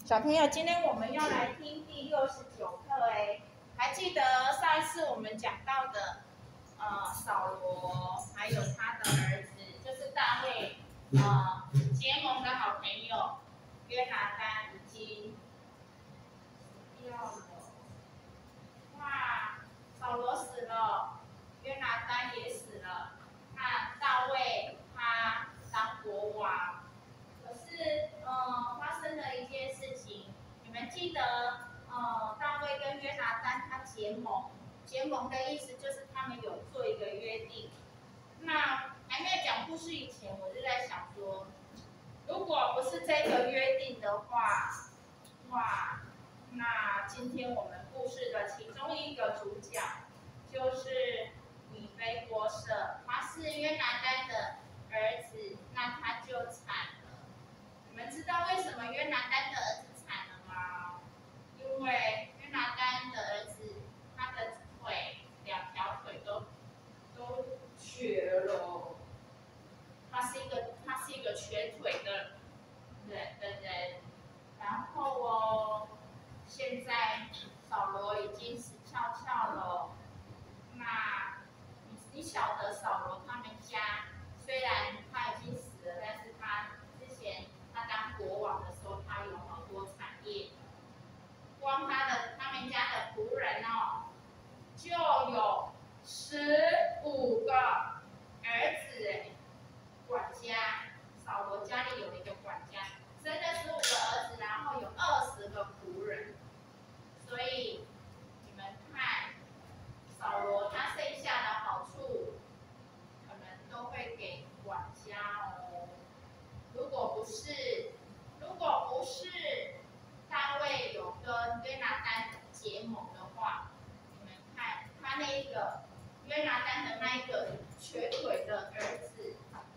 小朋友，今天我们要来听第69课哎，还记得上一次我们讲到的，扫罗还有他的儿子，就是大卫，结盟的好朋友约拿单已经死掉了。哇，扫罗死了，约拿单也死了，那大卫他当国王。可是，发生了一件事情，你们记得，大卫跟约拿单他结盟，结盟的意思就是他们有做一个约定。那还没有讲故事以前，我就在想说，如果不是这个约定的话，哇，那今天我们故事的其中一个主角就是米非波设，他是约拿单的儿子，那他就惨了。你们知道为什么约拿单的儿子惨了吗？因为约拿单的儿子，他的腿两条腿都瘸了，他是一个瘸腿的人。然后现在扫罗已经死翘翘了。那你晓得扫罗他们家，虽然他已经死了，但是他之前他当国王的时候，他有好多产业。光他们家的仆人就有15个儿子，管家。扫罗家里有一个管家，生了15个儿子，然后有20个仆人。所以你们看，扫罗他剩下的好处，可能都会给管家哦。如果不是大卫有跟约拿单结盟的话，你们看他那个约拿单的那一个瘸腿的儿子，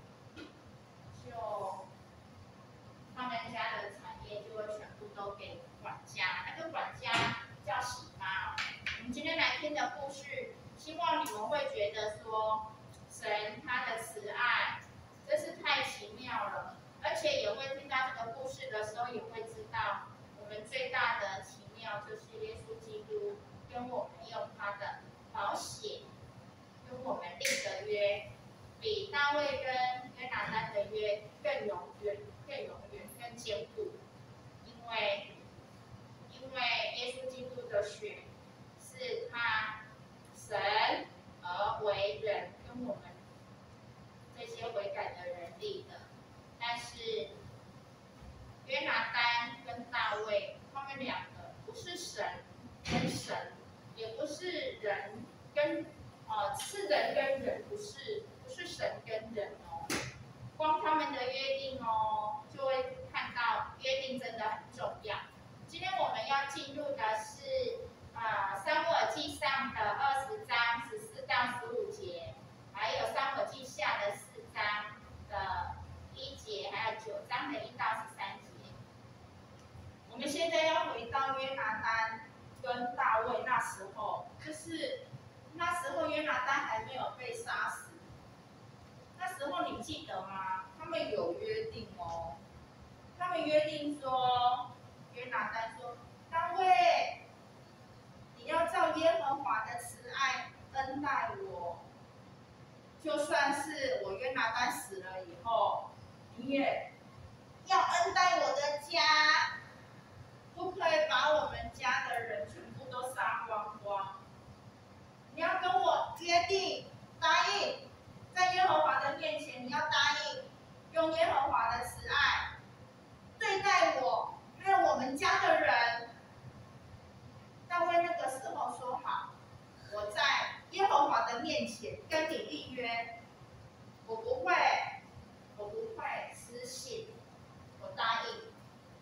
就他们家的产业就会全部都给管家。那个管家叫洗巴。我们今天来听的故事，希望你们会觉得说，神他的慈爱真是太奇妙了。而且也会听到这个故事的时候，也会知道我们最大的奇妙就是耶稣基督跟我们用他的宝血跟我们立的约，比大卫跟约拿单的约更永远、更坚固。因为耶稣基督的血是他神而为人，跟我们这些悔改的人立的。但是约拿单跟大卫，他们两个不是神跟神，也不是人跟是人跟人，不是神跟人哦。光他们的约定就会看到约定真的很重要。今天我们要进入的是撒母耳记上的20章14到15节，还有撒母耳记下的4章的1节，还有9章的1到13节。我们现在要回到约拿单跟大卫那时候，就是那时候约拿单还没有被杀死。那时候你记得吗？他们有约定哦。他们约定说，约拿单说：“大卫，你要照耶和华的慈爱恩待我，就算是我约拿单死了以后，你也要恩待我的家，不可以把我们家的人全部都杀光光。你要跟我约定，答应，在耶和华的面前，你要答应，用耶和华的慈爱对待我，还有我们家的人。”大卫那个时候说好，我在耶和华的面前跟你立约，我不会失信，我答应。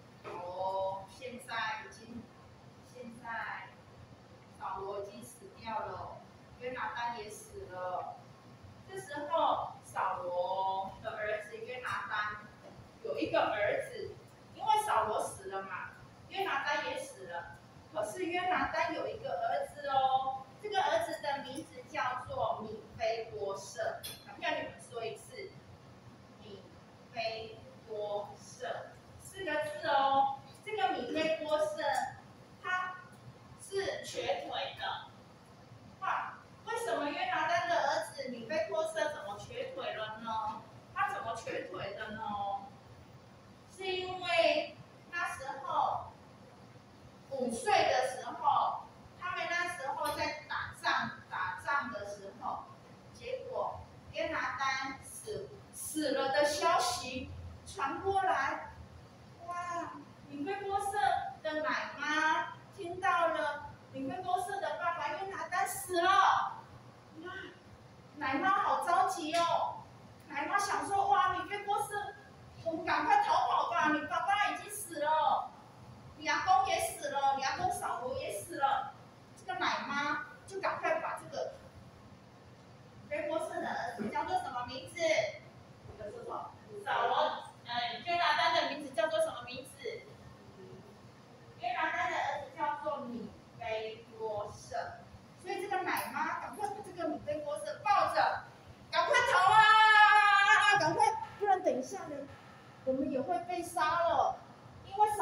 现在扫罗已经死掉了，约拿单也死了。这时候扫罗的儿子约拿单有一个儿子，因为扫罗死了嘛，约拿单也死了。可是约拿单有一个儿子哦，这个儿子的名字叫做米非波设。想不想你们说一次？米非波设4个字哦。这个米非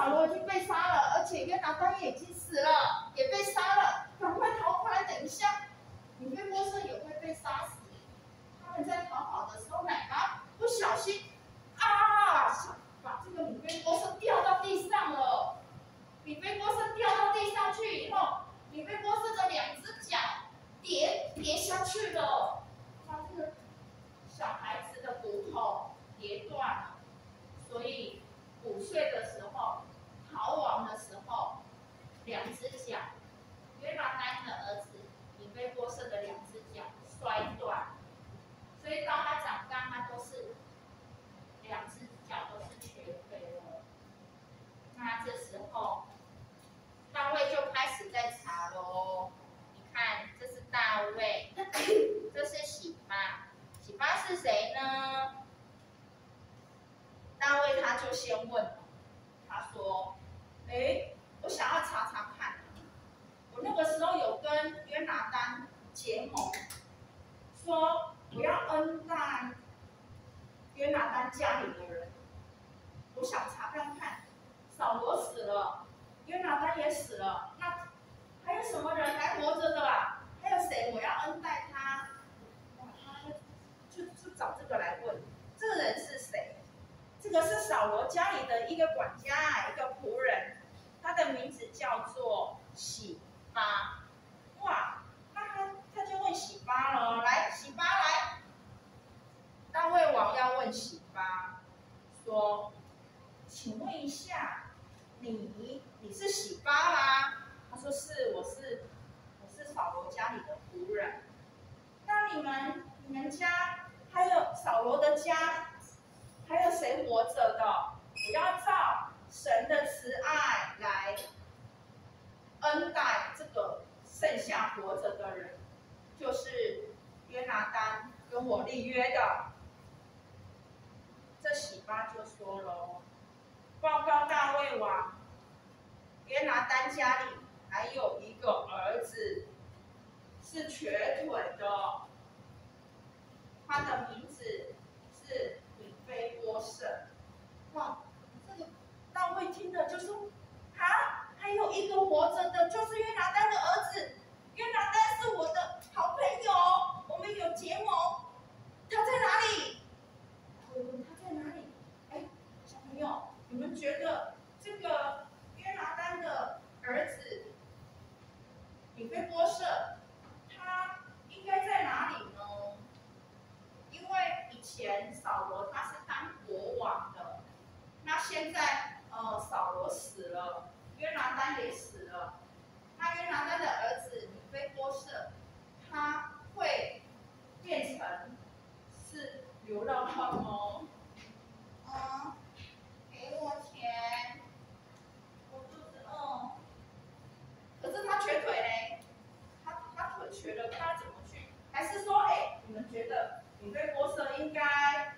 扫罗已经被杀了，而且约拿单也已经死了，也被杀了，赶快逃过来！等一下，米非波设也会被杀死。他们在逃跑的时候，奶妈不小心把这个米非波设掉到地上了。米非波设掉到地上去以后，米非波设的两只脚跌下去了，把这个小孩子的骨头跌断了。所以5岁的时候逃亡的时候，两只脚，约拿单的儿子米非波设的两只脚摔断，所以到他长大，他都是两只脚都是瘸腿了。那这时候，大卫就开始在查喽。你看，这是大卫，这是洗巴，洗巴是谁呢？大卫他就先问，他说：“我想要查查看，我那个时候有跟约拿单结盟，说我要恩待约拿单家里的人，我想查看看，扫罗死了，约拿单也死了，那还有什么人还活着的啦？还有谁我要恩待他？”他就找这个来问，这个人是谁？这个是扫罗家里的一个管家，一个仆人，他的名字叫做洗巴。哇，那他就问洗巴了，来，洗巴来。大卫王要问洗巴说：“请问一下，你是洗巴吗？”他说：“是，我是扫罗家里的仆人。那你们家还有扫罗的家？”还有谁活着的？我要照神的慈爱来恩待这个剩下活着的人，就是约拿单跟我立约的。这洗巴就说了，报告大卫王，约拿单家里还有一个儿子是瘸腿的，他的名字是米非波设。哇，这个大卫听的就说：“啊，还有一个活着的，就是约拿单的儿子。约拿单是我的好朋友，我们有结盟。他在哪里？”我问他在哪里？小朋友，你们觉得这个约拿单的儿子米非波设，他应该在哪里呢？因为以前扫罗他是当国王的，那现在扫罗死了，约拿单也死了，那约拿单的儿子米非波设，他会变成是流浪汉吗？给我钱，我肚子饿。可是他瘸腿嘞，他腿瘸了，他怎么去？还是说，你们觉得米非波设应该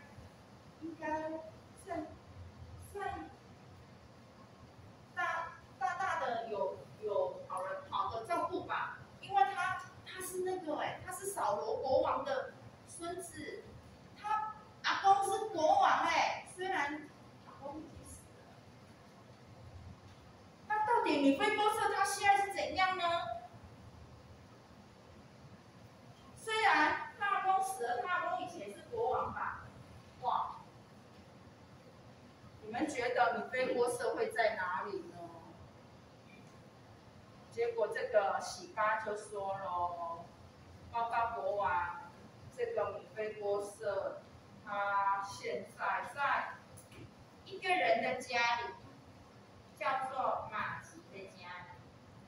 大的有好的照顾吧？因为他是那个他是扫罗国王的孙子，他阿公是国王虽然阿公已经死了，那到底米非波设他现在是怎样呢？虽然他阿公死了，他阿公以前是国王吧？哇！你们觉得米非波设会在哪里呢？结果这个洗巴就说喽：“报告国王，这个米非波设他现在在一个人的家里，叫做马吉的家里。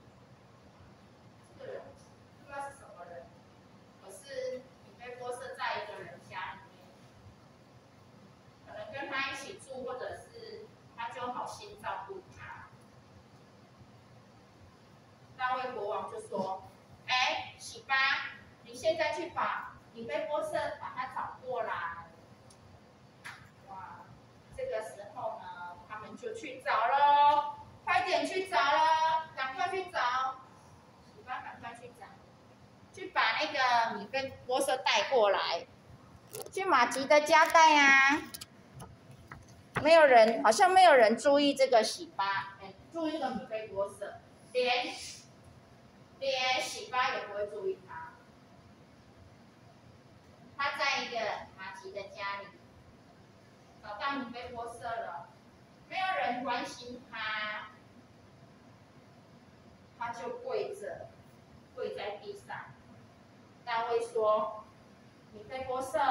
这个人不知道是什么人，可是米非波设在一个人家里面，可能跟他一起住，或者是他就好心照顾他。”大卫国王就说：“洗巴，你现在去把米非波设把他找过来。”哇，这个时候呢，他们就去找喽，快点去找了，赶快去找，洗巴赶快去找，去把那个米非波设带过来，去马吉的家带啊。好像没有人注意这个洗巴。 注意这个米菲波设，连喜巴也不会注意他。他在一个马吉的家里找到米菲波设了，没有人关心他，他就跪在地上。大卫说：“米菲波设，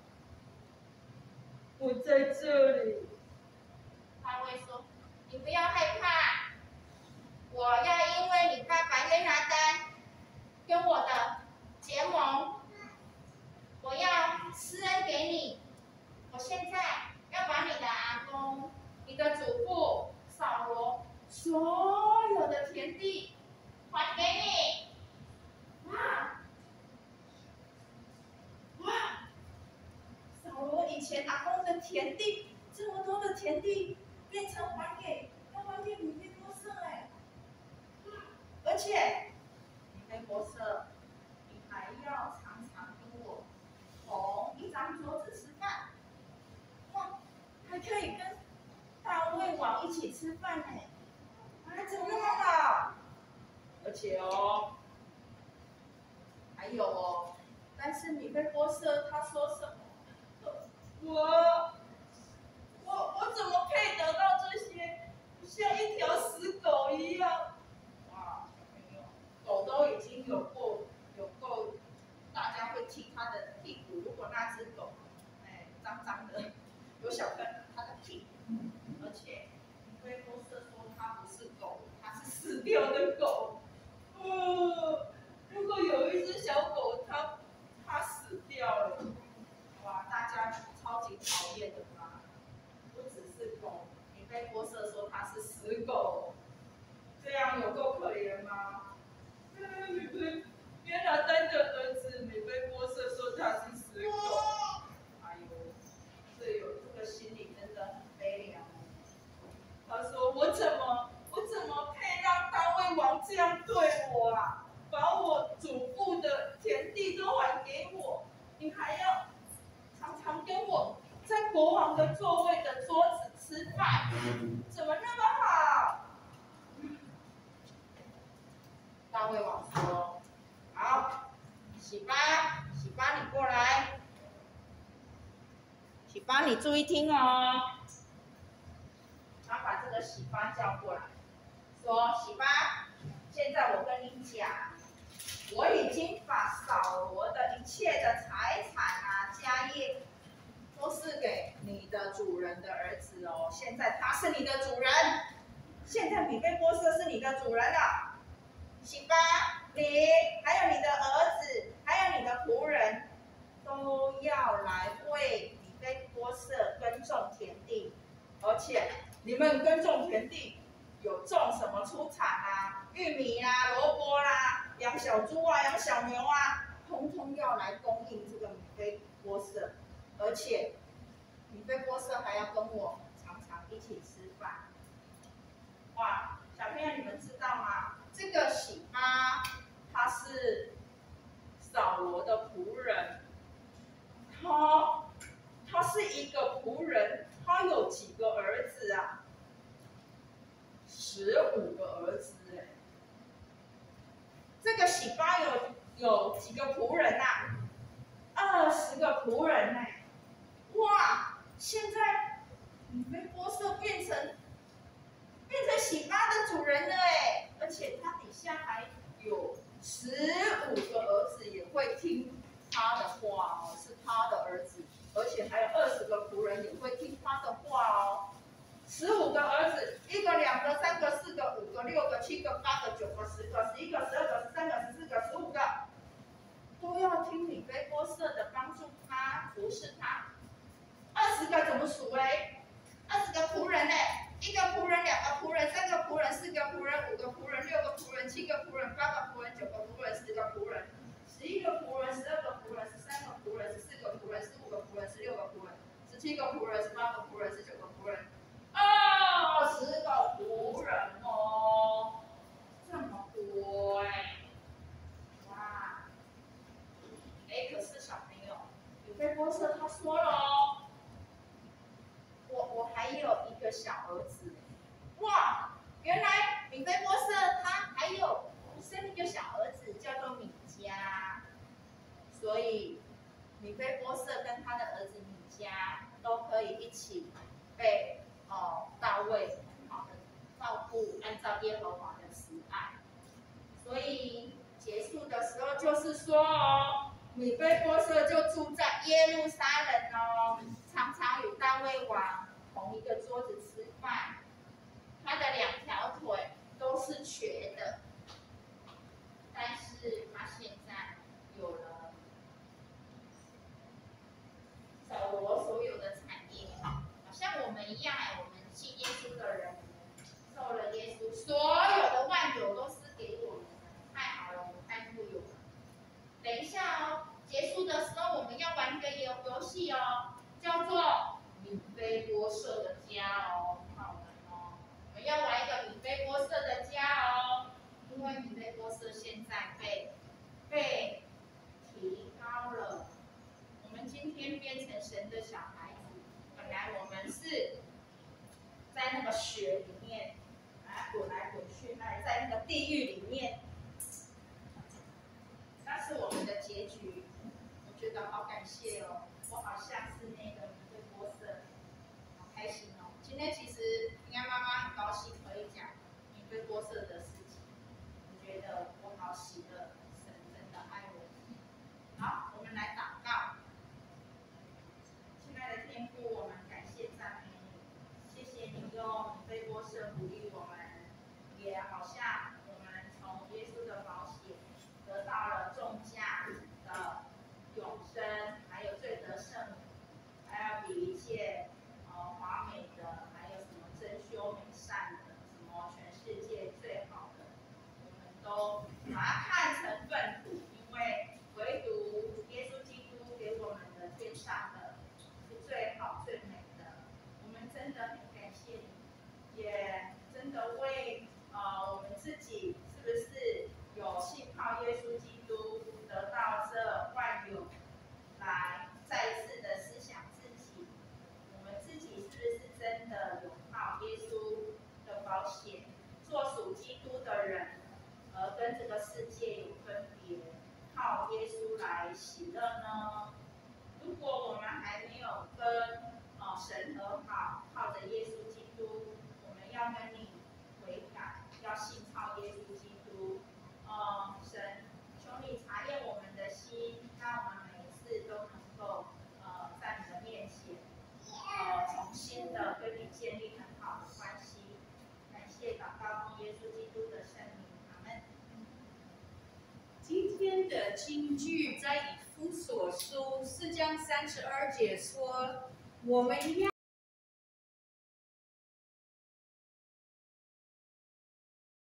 我在这里。”大卫说：“你不要害怕，我要因为你爸爸约拿单跟我的结盟，我要施恩给你。我现在要把你的阿公、你的祖父扫罗所有的田地还给你。”哇！扫罗以前阿公的田地，这么多的田地，变成要还给米菲波设哎！而且米菲波设，你还要常常跟我同一张桌子吃饭，哇，还可以跟大卫王一起吃饭哎！怎么那么好？而且还有但是米菲波设他说什么？我怎么配得到这些？像一条死狗一样。哇，小朋友，狗都已经有够，大家会踢它的屁股。如果那只狗，脏脏的，有小朋友它的屁股，而且米菲波设说它不是狗，它是死掉的狗。如果有一只小狗，它死掉了。哇，大家超级讨厌的吧？不只是狗，米菲波设说他是死狗，这样有够可怜吗？约拿单的儿子米菲波设说他是死狗，哎呦，这个心里真的很悲凉。他说我怎么配让大卫王这样对我啊？把我祖父的田地都还给我，你还要常常跟我在国王的座位的桌子吃饭，怎么那么好？大卫王说：“好，喜巴，你过来，喜巴，你注意听哦。”他把这个喜巴叫过来，说：“喜巴，现在我跟你讲，我已经把扫罗的一切的财产啊、家业。”都是给你的主人的儿子哦。现在他是你的主人，现在米菲波设是你的主人了。喜巴，你还有你的儿子，还有你的仆人，都要来为米菲波设耕种田地。而且你们耕种田地有种什么出产啊？玉米啦、萝卜啦，养小猪啊、养小牛啊，通通要来供应这个米菲波设。而且，米菲波设还要跟我常常一起吃饭。哇，小朋友你们知道吗？这个喜巴他是扫罗的仆人，他是一个仆人，他有几个儿子啊？15个儿子哎。这个喜巴有几个仆人啊？20个仆人哎。哇！现在米菲波设变成喜巴的主人了哎，而且他底下还有15个儿子也会听他的话哦，是他的儿子，而且还有20个仆人也会听他的话哦。15个儿子，1个、2个、3个、4个、5个、6个、7个、8个、9个、10个、11个、12个、13个、14个、15个，都要听米菲波设的，帮助他，服侍他。20个怎么数嘞？20个仆人嘞，1个仆人、2个仆人、3个仆人、4个仆人、5个仆人、6个仆人、7个仆人、8个仆人、9个仆人、10个仆人、11个仆人、12个仆人、13个仆人、14个仆人、15个仆人、16个仆人、17个仆人、18个仆人、19个仆人，20个仆人哦，这么多哎，哇！可是小朋友，米菲波设他说了哦。我还有一个小儿子，哇！约照耶和华的慈爱。所以结束的时候就是说哦，米非波设就住在耶路撒冷哦，常常与大卫王同一个桌子吃饭。他的2条腿都是瘸的，但是他现在有了扫罗所有的产业，好像我们一样我们信耶稣的人，受了耶稣所有的万有都是给我们的，太好了，我们太富有了。等一下哦，结束的时候我们要玩一个游戏哦，叫做米非波设的家哦，好玩哦。我们要玩一个米非波设的家哦，因为米非波设现在被提高了。我们今天变成神的小孩子，本来我们是在那个血里面，滚来滚去，在那个地狱里面。那是我们的结局，我觉得好感谢哦，我好像是那个米非波设，好开心哦。今天其实应该妈妈很高兴可以讲米非波设的事情，我觉得我好喜乐，神真的爱我。好，我们来祷告。亲爱的天父，我们感谢赞美你，谢谢你用米非波设鼓励我们，也好像我们从耶稣的宝血得到了重价的永生，还有最得圣名，还有比一切华美的，还有什么珍馐美善的，什么全世界最好的，我们都把它看成粪土，因为唯独耶稣基督给我们的天上的是最好最美的。我们真的很感谢你，也真的为我们自己是不是有信靠耶稣基督，得到这万有，来再一次的思想自己，我们自己是不是真的有靠耶稣的保险，做属基督的人，而跟这个世界有分别，靠耶稣来喜乐呢？如果我们还没有跟神和好，靠着耶稣基督，我们要跟你悔改，要信靠耶稣基督。神，求你查验我们的心，让我们每一次都能够在你的面前，重新的跟你建立很好的关系。感谢祷告奉耶稣基督的圣名，阿门。 今天的金句在以弗所书4章32节说，我们要